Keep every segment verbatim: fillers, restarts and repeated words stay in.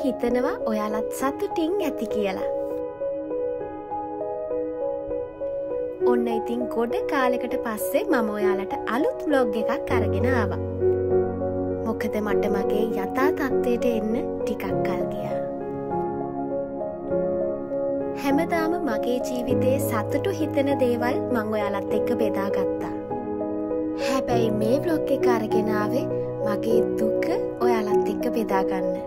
හිතනවා ඔයාලත් සතුටින් ඇති කියලා. ඔන්න ඉතින් ගොඩ කාලෙකට පස්සේ මම ඔයාලට අලුත් vlog එකක් අරගෙන ආවා. මොකද මට මගේ යථා තත්ත්වයට එන්න ටිකක් කල් ගියා. හැමදාම මගේ ජීවිතේ සතුටු හිතෙන දේවල් මම ඔයාලත් එක්ක බෙදා ගත්තා. හැබැයි මේ vlog එක අරගෙන ආවේ මගේ දුක ඔයාලත් එක්ක බෙදා ගන්න.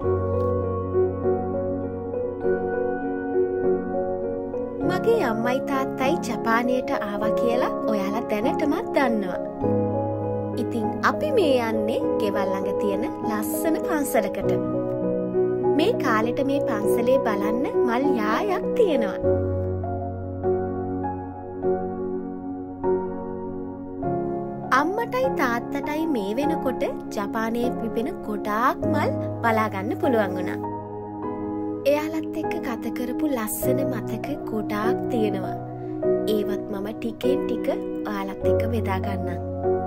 මගේ අම්මයි තාත්තයි ජපානයට ආවා කියලා ඔයාලා දැනටමත් දන්නවා. ඉතින් අපි මේ යන්නේ ගෙවල් ළඟ තියෙන ලස්සන පන්සලකට. මේ කාලෙට මේ පන්සලේ බලන්න මල් යායක් තියෙනවා. අම්මටයි තාත්තටයි මේ වෙනකොට ජපානයේ පිපෙන ගොඩාක් මල් බලා ගන්න පුළුවන් වුණා. එයාලත් එක්ක ගත කරපු ලස්සන මතක ගොඩාක් තියෙනවා. ඒවත් මම ටිකෙන් ටික ඔයාලත් එක්ක බෙදා ගන්නම්.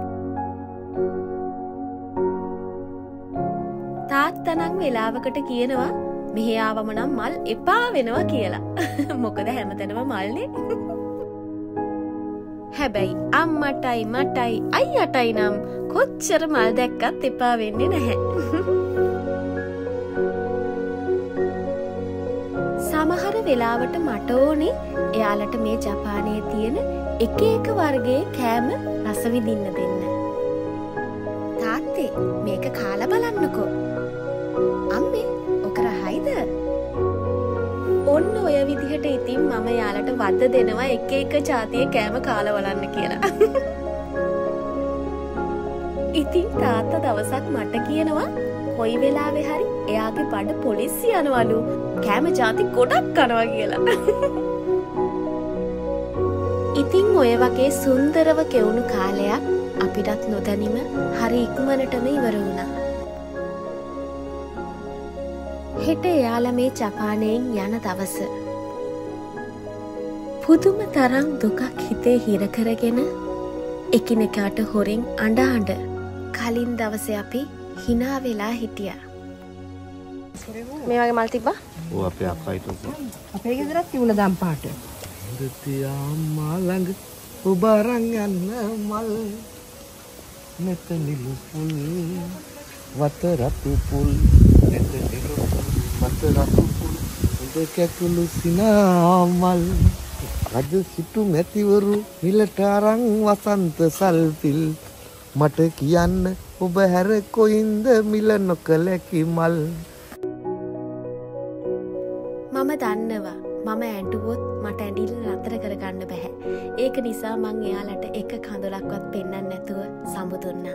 තාත්තා නම් වෙලාවකට කියනවා මෙහෙ ආවම නම් මල් එපා වෙනවා කියලා. මොකද හැමතැනම මල්නේ. හැබැයි අම්මටයි මටයි අයියටයි නම් කොච්චර මල් දැක්කත් එපා වෙන්නේ නැහැ. සමහර වෙලාවට මට ඕනේ එයාලට මේ ජපානයේ තියෙන එක එක වර්ගයේ කෑම රස විඳින්න දෙන්න. තාත්තේ මේක කාලා බලන්නකෝ. අම්මේ ඔක රහයිද? ඔන්න ඔය විදිහට ඉතින් මම යාලට වද දෙනවා එක එක જાතියේ කෑම කාලා බලන්න කියලා. ඉතින් තාත්තා දවසක් මට කියනවා කොයි වෙලාවෙ හරි එයාගේ බඩ පොලිසිය යනවලු කෑම જાති ගොඩක් කනවා කියලා. ඉතින් ඔය වගේ සුන්දරව ගෙවුණු කාලයක් අපිටත් නොදැනීම හරි ඉක්මනටම ඉවර වුණා. හෙට එයාලා මේ ජපානයෙන් යන දවස. පුදුම තරම් දුකක් හිතේ හිර කරගෙන එකිනෙකාට හොරෙන් අඬ අඬ කලින් දවසේ අපි hina වෙලා හිටියා. මේ වගේ මල් තිබ්බා? ඔව් අපේ අක්කයි තුක. අපේ ගෙදරත් තිබුණා දම් පාට. දෙතියා මලඟ ඔබ අරන් යන්න මල් මෙතනිලු පුල් වත රතු පුල් මෙතනිලු වත රතු පුල් උඩ කැකුළු සිනා මල් රජ සිටු මැතිවරු හිලට අරන් වසන්ත සල්පිල් මට කියන්න ඔබ හැර කොයින්ද මිල නොකලකි මල්. මම දන්නවා මම ඇඬුවොත් මට ඇඬිල්ල නතර කරගන්න බෑ. ඒක නිසා මං එයාලට එක කඳුලක්වත් පෙන්වන්න නැතුව සමුදුන්නා.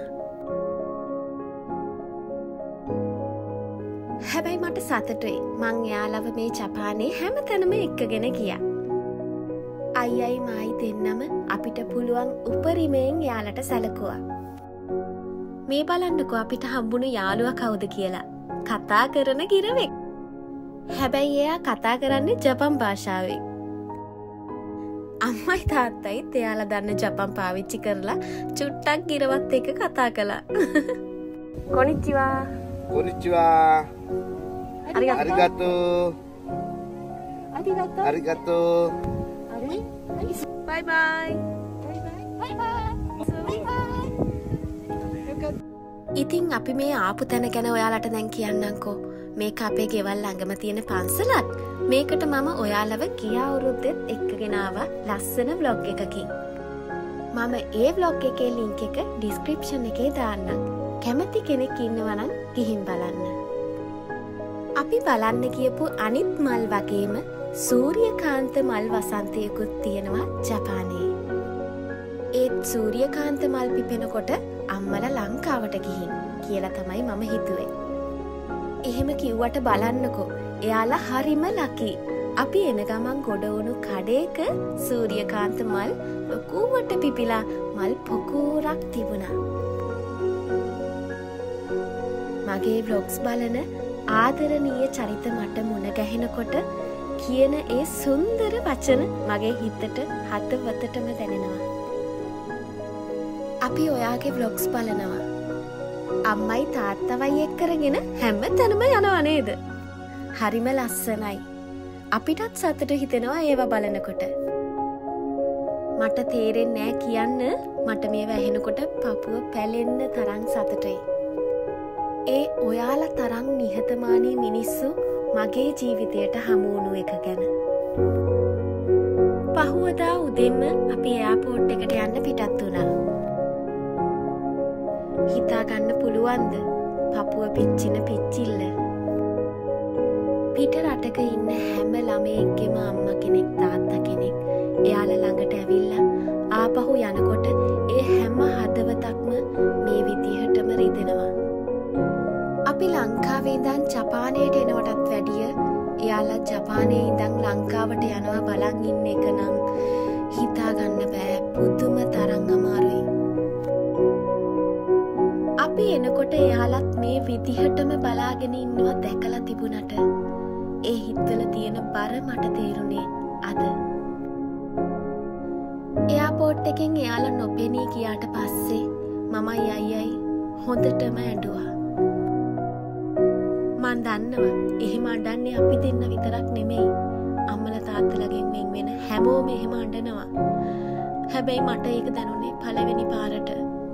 හැබැයි මට සතුටුයි මං එයාලව මේ ජපානයේ හැමතැනම එක්කගෙන ගියා. අයියයි මායි දෙන්නම අපිට පුළුවන් උපරිමයෙන් එයාලට සැලකුවා. මේ බලන්නකෝ අපිට හම්බුණු යාළුවා කවුද කියලා. කතා කරන ගිරවෙක්. හැබැයි එයා කතා කරන්නේ ජපන් භාෂාවෙන්. අම්මයි තාත්තයිත් එයාලා දන්න ජපන් පාවිච්චි කරලා චුට්ටක් ගිරවත් එක කතා කළා. කොනිච්චිවා. කොනිච්චිවා. අරිගාතෝ. අරිගාතෝ. අරිගාතෝ. හරි. බයි බයි. බයි බයි. ඉතින් අපි මේ ආපු තැන ගැන ඔයාලට දැන් කියන්නම්කෝ. මේක අපේ ගෙවල් ළඟම තියෙන පන්සලක්. මේකට මම ඔයාලව ගිය අවුරුද්දෙත් එක්කගෙන ආවා ලස්සන vlog එකකින්. මම ඒ vlog එකේ link එක description එකේ දාන්නම්. කැමති කෙනෙක් ඉන්නවා නම් ගිහින් බලන්න. අපි බලන්න කියපු අනිත් මල් වගේම සූර්යකාන්ත මල් වසන්තයකුත් තියෙනවා ජපානයේ. ඒත් සූර්යකාන්ත මල් පිපෙනකොට අම්මලා ලංකාවට ගිහින් කියලා තමයි මම හිතුවේ. එහෙම කිව්වට බලන්නකෝ එයාලා හරිම ලකි. අපි එන ගමන් ගොඩ වුණු කඩේක සූර්යකාන්ත මල් ලොකුවට පිපිලා මල් පොකුරක් තිබුණා. මගේ vlogs බලන ආදරණීය චරිත මට මුණ ගැහෙනකොට කියන ඒ සුන්දර වචන මගේ හිතට හදවතටම දැනෙනවා. අපි ඔයාගේ vlogs බලනවා. අම්මයි තාත්තවයි එක්කරගෙන හැම තැනම යනවා නේද? හරිම ලස්සනයි. අපිටත් සතුටු හිතෙනවා ඒවා බලනකොට. මට තේරෙන්නේ නෑ කියන්න මට මේවා ඇහෙනකොට පපුව පැලෙන්න තරම් සතුටුයි. ඒ ඔයාලා තරම් නිහතමානී මිනිස්සු මගේ ජීවිතයට හමු වුණු එක ගැන. පහුවදා උදෙන්ම අපි එයාපෝට් එකට යන්න පිටත් වුණා. හිතා ගන්න පුළුවන්ද පපුව පිච්චින පිච්චිල්ල. පිට රටක ඉන්න හැම ළමයෙක්ගේම අම්මා කෙනෙක් තාත්තා කෙනෙක් එයාලා ළඟට ඇවිල්ලා ආපහු යනකොට ඒ හැම හදවතක්ම මේ විදිහටම රිදෙනවා. අපි ලංකාවේ ඉඳන් ජපානයට එනවටත් වැඩිය එයාලා ජපානයේ ඉඳන් ලංකාවට යනවා බලන් ඉන්න එක නම් හිතා ගන්න බෑ පුදුම තරම් අමාරුයි. අපි එනකොට එයාලත් මේ විදිහටම බලාගෙන ඉන්නවා දැකලා තිබුණට ඒ හිතවල තියෙන බර මට තේරුණේ අද. එයාපෝට් එකෙන් එයාලා නොපෙනී ගියාට පස්සේ මමයි අයියයි හොඳටම ඇඬුවා. මන් දන්නවා එහෙම අඬන්නේ අපි දෙන්න විතරක් නෙමෙයි. අම්මලා තාත්තලාගෙන් වෙන් වෙන හැමෝම එහෙම අඬනවා. හැබැයි මට ඒක දැනුනේ පළවෙනි පාරට.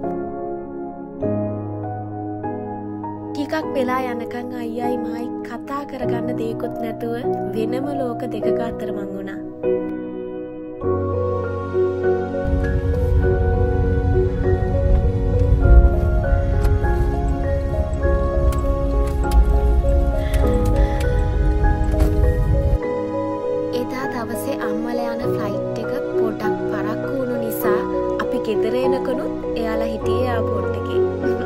ටිකක් වෙලා යනකම් අයියයි මායි කතා කරගන්න දෙයක්වත් නැතුව වෙනම ලෝක දෙකක අතර මං වුණා. එදා දවසේ අම්මලා යන ෆ්ලයිට් එක පොඩක් පරක්කු වුණු නිසා අපි ගෙදර එනකනුත් එයාලා හිටියේ එයාපෝට් එකේ.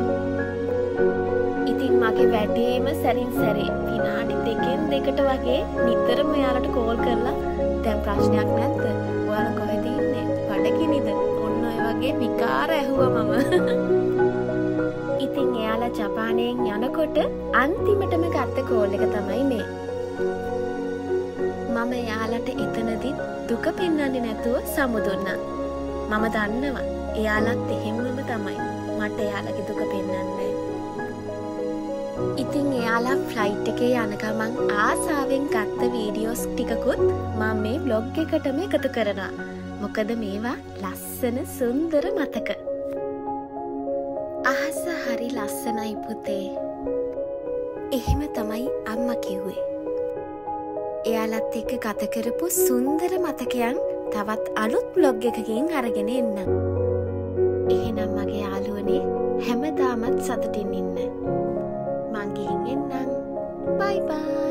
ඉතින් මගේ වැඩේම සැරින් සැරේ විනාඩි දෙකෙන් දෙකට වගේ නිතරම එයාලට කෝල් කරලා දැන් ප්‍රශ්නයක් නැද්ද? ඔයාලා කොහෙද ඉන්නේ? බඩගිනිද? ඔන්න ඔය වගේ විකාර ඇහුවා මම. ඉතින් එයාලා ජපානයෙන් යනකොට අන්තිමටම ගත්ත කෝල් එක තමයි මේ. මම එයාලට එතනදි දුක පෙන්වන්නේ නැතුව සමුදුන්නා. මම දන්නවා එයාලත් එහෙමම තමයි. මට එයාලගේ දුක පෙන්වන්නේ. ඉතින් එයාලා ෆ්ලයිට් එකේ යන ගමන් ආසාවෙන් ගත්ත වීඩියෝස් ටිකකුත් මම මේ බ්ලොග් එකටම එකතු කරනවා. මොකද මේවා ලස්සන සුන්දර මතක. අහස හරි ලස්සනයි පුතේ. එහෙම තමයි අම්මා කිව්වේ. එයාලත් එක්ක ගත කරපු සුන්දර මතකයන් තවත් අලුත් බ්ලොග් එකකින් අරගෙන එන්න. එහෙනම් මගේ යාළුවනේ හැමදාමත් සතුටින් ඉන්න. මං ගිහින් එන්නම්. බයි බයි.